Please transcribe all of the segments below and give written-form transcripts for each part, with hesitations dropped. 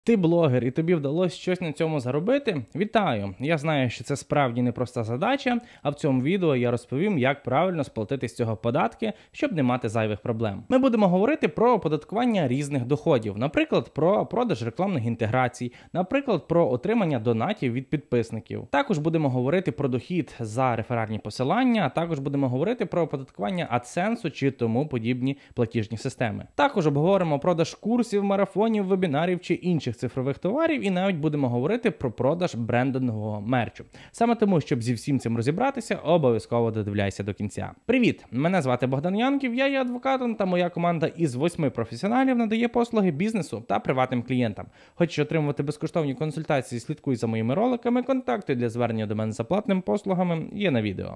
Ти блогер і тобі вдалося щось на цьому заробити? Вітаю! Я знаю, що це справді непроста задача, а в цьому відео я розповім, як правильно сплатити з цього податки, щоб не мати зайвих проблем. Ми будемо говорити про оподаткування різних доходів, наприклад, про продаж рекламних інтеграцій, наприклад, про отримання донатів від підписників. Також будемо говорити про дохід за реферальні посилання, а також будемо говорити про оподаткування AdSense чи тому подібні платіжні системи. Також обговоримо продаж курсів, марафонів, вебінарів чи інших цифрових товарів, і навіть будемо говорити про продаж брендингового мерчу. Саме тому, щоб зі всім цим розібратися, обов'язково додивляйся до кінця. Привіт! Мене звати Богдан Янків, я є адвокатом, та моя команда із 8 професіоналів надає послуги бізнесу та приватним клієнтам. Хочеш отримувати безкоштовні консультації, слідкуй за моїми роликами, контакти для звернення до мене за платними послугами є на відео.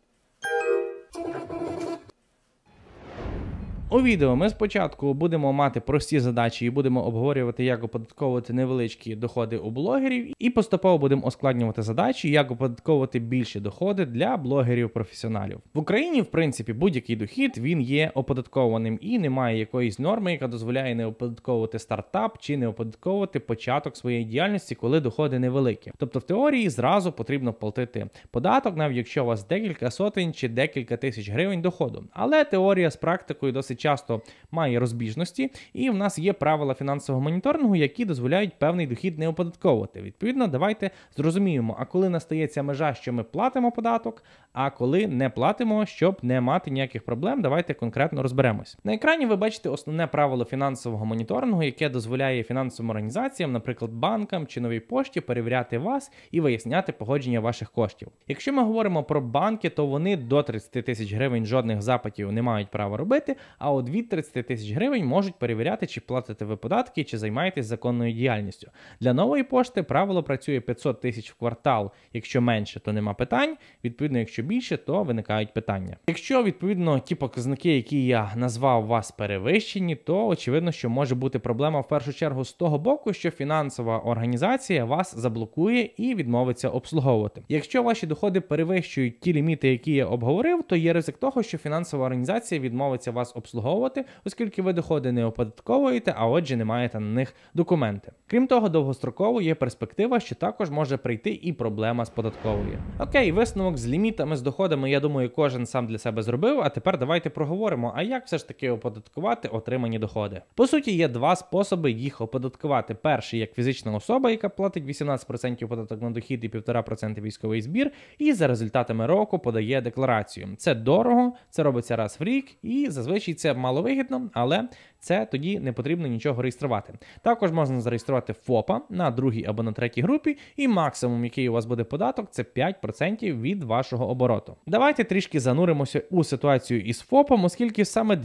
У відео ми спочатку будемо мати прості задачі і будемо обговорювати, як оподатковувати невеличкі доходи у блогерів, і поступово будемо ускладнювати задачі, як оподатковувати більші доходи для блогерів-професіоналів. В Україні, в принципі, будь-який дохід, він є оподаткованим і немає якоїсь норми, яка дозволяє не оподатковувати стартап чи не оподатковувати початок своєї діяльності, коли доходи невеликі. Тобто в теорії зразу потрібно платити податок, навіть якщо у вас декілька сотень чи декілька тисяч гривень доходу. Але теорія з практикою досить часто має розбіжності, і в нас є правила фінансового моніторингу, які дозволяють певний дохід не оподатковувати. Відповідно, давайте зрозуміємо, а коли настає ця межа, що ми платимо податок, а коли не платимо, щоб не мати ніяких проблем, давайте конкретно розберемось. На екрані ви бачите основне правило фінансового моніторингу, яке дозволяє фінансовим організаціям, наприклад, банкам чи новій пошті, перевіряти вас і виясняти походження ваших коштів. Якщо ми говоримо про банки, то вони до 30 тисяч гривень жодних запитів не мають права робити, а от від 30 тисяч гривень можуть перевіряти, чи платите ви податки, чи займаєтесь законною діяльністю. Для нової пошти правило працює 500 тисяч в квартал. Якщо менше, то нема питань. Відповідно, якщо більше, то виникають питання. Якщо, відповідно, ті показники, які я назвав, вас перевищені, то очевидно, що може бути проблема в першу чергу з того боку, що фінансова організація вас заблокує і відмовиться обслуговувати. Якщо ваші доходи перевищують ті ліміти, які я обговорив, то є ризик того, що фінансова організація відмовиться вас обслуговувати, оскільки ви доходи не оподатковуєте, а отже не маєте на них документи. Крім того, довгостроково є перспектива, що також може прийти і проблема з податковою. Окей, висновок з лімітами, з доходами, я думаю, кожен сам для себе зробив, а тепер давайте проговоримо, а як все ж таки оподаткувати отримані доходи. По суті, є два способи їх оподаткувати. Перший, як фізична особа, яка платить 18% податок на дохід і 1,5% військовий збір, і за результатами року подає декларацію. Це дорого, це робиться раз в рік, і зазвичай це маловигідно, але це тоді не потрібно нічого реєструвати. Також можна зареєструвати ФОПа на другій або на третій групі, і максимум, який у вас буде податок, це 5% від вашого обороту. Давайте трішки зануримося у ситуацію із ФОПом, оскільки саме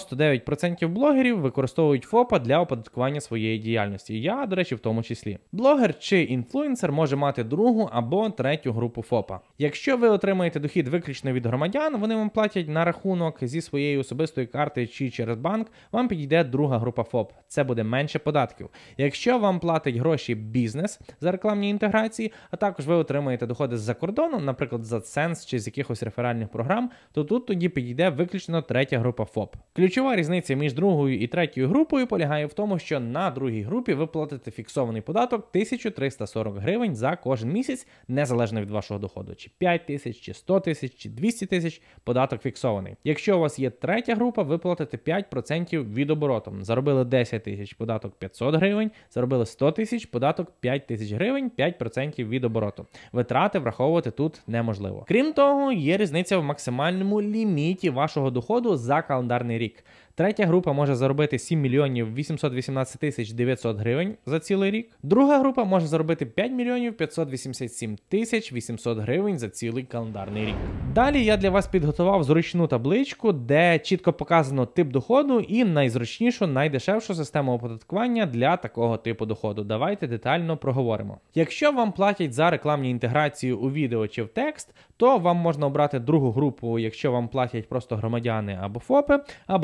99% блогерів використовують ФОПа для оподаткування своєї діяльності. Я, до речі, в тому числі. Блогер чи інфлюенсер може мати другу або третю групу ФОПа. Якщо ви отримаєте дохід виключно від громадян, вони вам платять на рахунок зі своєї особистої карти чи через банк, вам підійде друга група ФОП. Це буде менше податків. Якщо вам платить гроші бізнес за рекламні інтеграції, а також ви отримаєте доходи з-за кордону, наприклад, з AdSense чи з якихось реферальних програм, то тут тоді підійде виключно третя група ФОП. Ключова різниця між другою і третьою групою полягає в тому, що на другій групі ви платите фіксований податок 1340 гривень за кожен місяць, незалежно від вашого доходу. Чи 5 тисяч, чи 100 тисяч, чи 200 тисяч, податок фіксований. Якщо у вас є третя група, ви платите 5% від обороту. Заробили 10 тисяч, податок 500 гривень, заробили 100 тисяч, податок 5 тисяч гривень, 5% від обороту. Витрати враховувати тут неможливо. Крім того, є різниця в максимальному ліміті вашого доходу за календарний рік. Третя група може заробити 7 мільйонів 818 тисяч 900 гривень за цілий рік. Друга група може заробити 5 мільйонів 587 тисяч 800 гривень за цілий календарний рік. Далі я для вас підготував зручну табличку, де чітко показано тип доходу і найзручнішу, найдешевшу систему оподаткування для такого типу доходу. Давайте детально проговоримо. Якщо вам платять за рекламні інтеграції у відео чи в текст, то вам можна обрати другу групу, якщо вам платять просто громадяни або ФОПи, або третю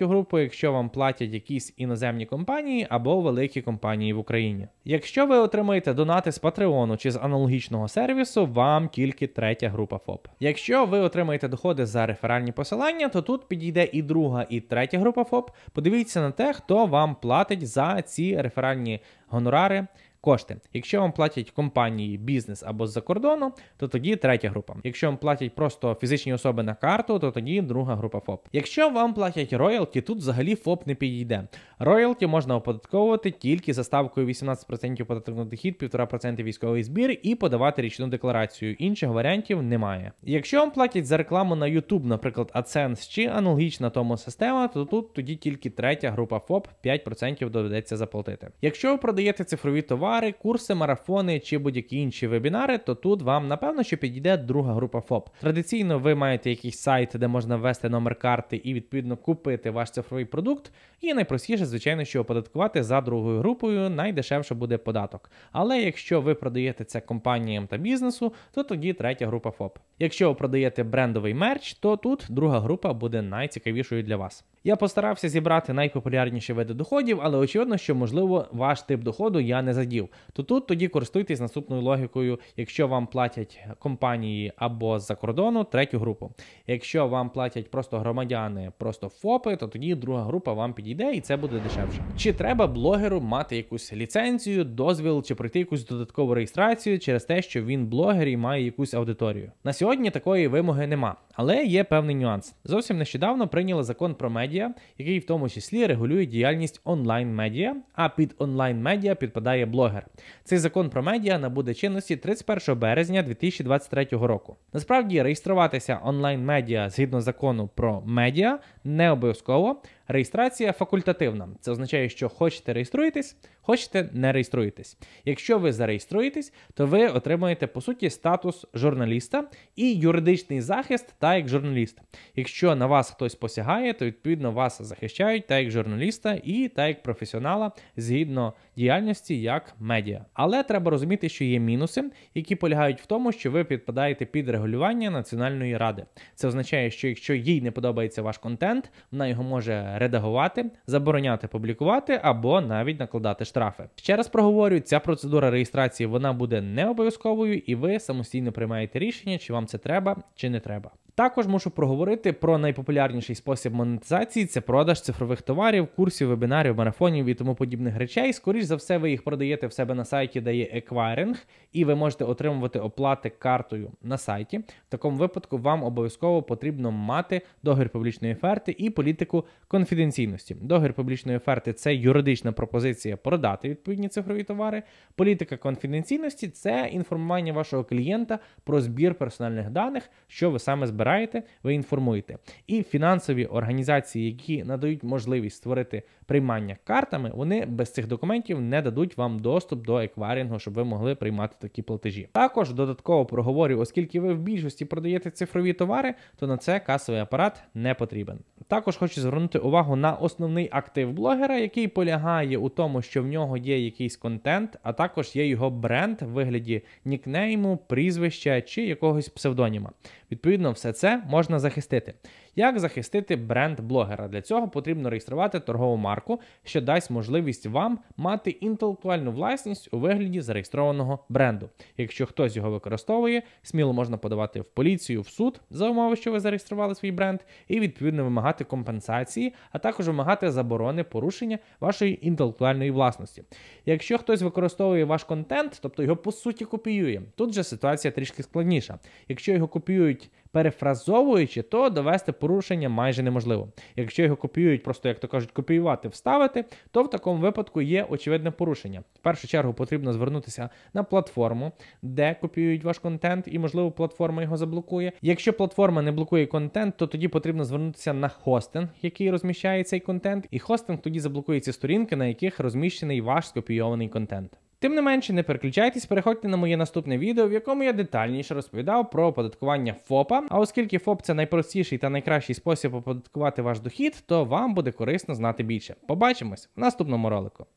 третю групу, якщо вам платять якісь іноземні компанії або великі компанії в Україні. Якщо ви отримаєте донати з Patreon чи з аналогічного сервісу, вам тільки третя група ФОП. Якщо ви отримаєте доходи за реферальні посилання, то тут підійде і друга, і третя група ФОП. Подивіться на те, хто вам платить за ці реферальні гонорари кошти. Якщо вам платять компанії, бізнес або з-за кордону, то тоді третя група. Якщо вам платять просто фізичні особи на карту, то тоді друга група ФОП. Якщо вам платять роялті, тут взагалі ФОП не підійде. Роялті можна оподатковувати тільки за ставкою 18% податок на дохід, 1,5% військовий збір і подавати річну декларацію. Інших варіантів немає. Якщо вам платять за рекламу на YouTube, наприклад, AdSense чи аналогічна тому система, то тут тоді тільки третя група ФОП, 5% доведеться заплатити. Якщо ви продаєте цифрові товари, курси, марафони чи будь-які інші вебінари, то тут вам, напевно, що підійде друга група ФОП. Традиційно ви маєте якийсь сайт, де можна ввести номер карти і, відповідно, купити ваш цифровий продукт. І найпростіше, звичайно, що оподаткувати за другою групою, найдешевше буде податок. Але якщо ви продаєте це компаніям та бізнесу, то тоді третя група ФОП. Якщо ви продаєте брендовий мерч, то тут друга група буде найцікавішою для вас. Я постарався зібрати найпопулярніші види доходів, але очевидно, що, можливо, ваш тип доходу я не задів. То тут тоді користуйтесь наступною логікою. Якщо вам платять компанії або з-за кордону, третю групу. Якщо вам платять просто громадяни, просто ФОПи, то тоді друга група вам підійде і це буде дешевше. Чи треба блогеру мати якусь ліцензію, дозвіл, чи пройти якусь додаткову реєстрацію через те, що він блогер і має якусь аудиторію? На сьогодні такої вимоги нема, але є певний нюанс. Зовсім нещодавно прийняли закон про медіа, який в тому числі регулює діяльність онлайн-медіа, а під онлайн-медіа підпадає блогер. Цей закон про медіа набуде чинності 31 березня 2023 року. Насправді, реєструватися онлайн-медіа згідно закону про медіа не обов'язково. Реєстрація факультативна. Це означає, що хочете реєструєтесь, хочете не реєструєтесь. Якщо ви зареєструєтесь, то ви отримаєте, по суті, статус журналіста і юридичний захист так як журналіст. Якщо на вас хтось посягає, то відповідно вас захищають так як журналіста і так як професіонала згідно діяльності як медіа. Але треба розуміти, що є мінуси, які полягають в тому, що ви підпадаєте під регулювання Національної ради. Це означає, що якщо їй не подобається ваш контент, вона його може редагувати, забороняти публікувати або навіть накладати штрафи. Ще раз проговорю, ця процедура реєстрації вона буде не обов'язковою і ви самостійно приймаєте рішення, чи вам це треба, чи не треба. Також мушу проговорити про найпопулярніший спосіб монетизації – це продаж цифрових товарів, курсів, вебінарів, марафонів і тому подібних речей. Скоріш за все, ви їх продаєте в себе на сайті, де є еквайринг, і ви можете отримувати оплати картою на сайті. В такому випадку вам обов'язково потрібно мати договір публічної оферти і політику конфіденційності. Договір публічної оферти – це юридична пропозиція продати відповідні цифрові товари. Політика конфіденційності – це інформування вашого клієнта про збір персональних даних, що ви саме збираєте. Ви інформуєте. І фінансові організації, які надають можливість створити приймання картами, вони без цих документів не дадуть вам доступ до еквайрингу, щоб ви могли приймати такі платежі. Також додатково проговорю, оскільки ви в більшості продаєте цифрові товари, то на це касовий апарат не потрібен. Також хочу звернути увагу на основний актив блогера, який полягає у тому, що в нього є якийсь контент, а також є його бренд в вигляді нікнейму, прізвища чи якогось псевдоніма. Відповідно, все це можна захистити. Як захистити бренд блогера? Для цього потрібно реєструвати торгову марку, що дасть можливість вам мати інтелектуальну власність у вигляді зареєстрованого бренду. Якщо хтось його використовує, сміло можна подавати в поліцію, в суд за умови, що ви зареєстрували свій бренд, і відповідно вимагати компенсації, а також вимагати заборони порушення вашої інтелектуальної власності. Якщо хтось використовує ваш контент, тобто його по суті копіює, тут же ситуація трішки складніша. Якщо його копіюють перефразовуючи, то довести порушення майже неможливо. Якщо його копіюють, просто, як то кажуть, копіювати, вставити, то в такому випадку є очевидне порушення. В першу чергу потрібно звернутися на платформу, де копіюють ваш контент, і, можливо, платформа його заблокує. Якщо платформа не блокує контент, то тоді потрібно звернутися на хостинг, який розміщає цей контент, і хостинг тоді заблокує ці сторінки, на яких розміщений ваш скопійований контент. Тим не менше, не переключайтесь, переходьте на моє наступне відео, в якому я детальніше розповідав про оподаткування ФОПа, а оскільки ФОП – це найпростіший та найкращий спосіб оподаткувати ваш дохід, то вам буде корисно знати більше. Побачимось в наступному ролику.